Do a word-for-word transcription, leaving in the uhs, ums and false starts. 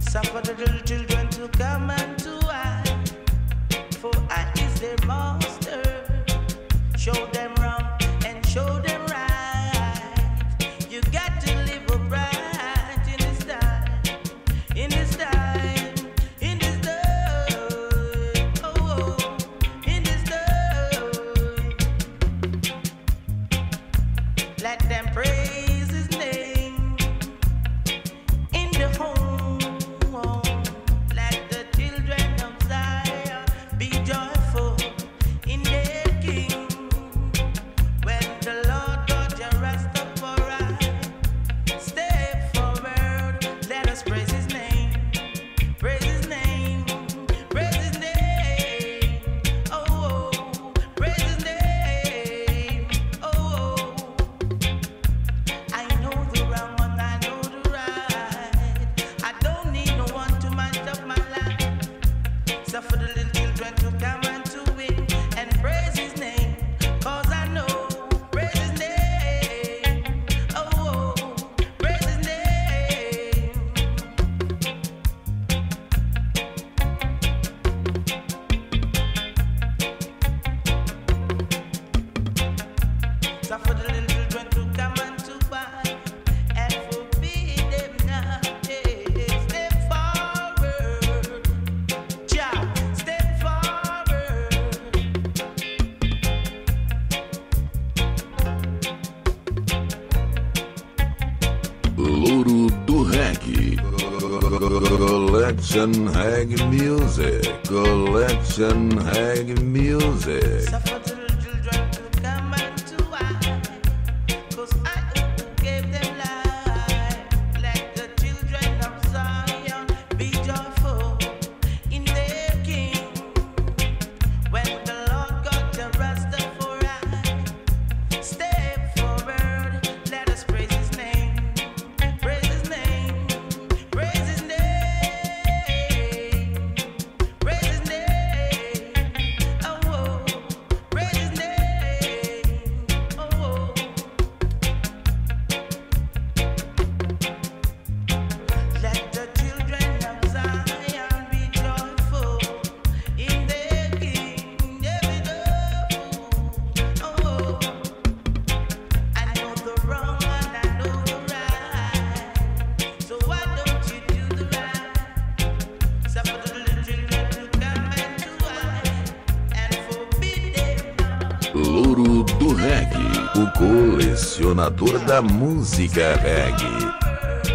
Suffer the little children to come unto I, for I is their master. Show them wrong and show them right. You got to live upright in this time, in this time, in this time, oh, oh, in this time. Let them praise His name in the home. Let the children of Zion be joyful in their King. When the Lord God your Rastafari step forward, let us praise His name, praise His name, praise His name. Oh, oh, praise His name. Oh, oh. I know the wrong and I know the right. I don't need no one to match up my life. So for the little children to come and to win and praise His name, 'cause I know praise His name. Oh, oh, praise His name. So for the little children to come and to buy and forbid them not. Yeah, step forward, Jah, step forward. Louro do Reggae. Collection Reggae Music. Collection Reggae Music. So for the little children to come and to I, 'cause I who gave them life. Let the children of Zion be joyful in their King. When the Lord God your Rastafari step forward, let us praise His name, praise His name, praise His name, praise His name. Oh, oh, praise His name. Oh, oh. Let the children of Zion be joyful in their King. Yeah, be joyful. Oh, oh. I know the wrong and I know the right. So why don't you do the right? Suffer the little children to come and to I, and forbid them not. Louro do Reggae. O colecionador da música reggae.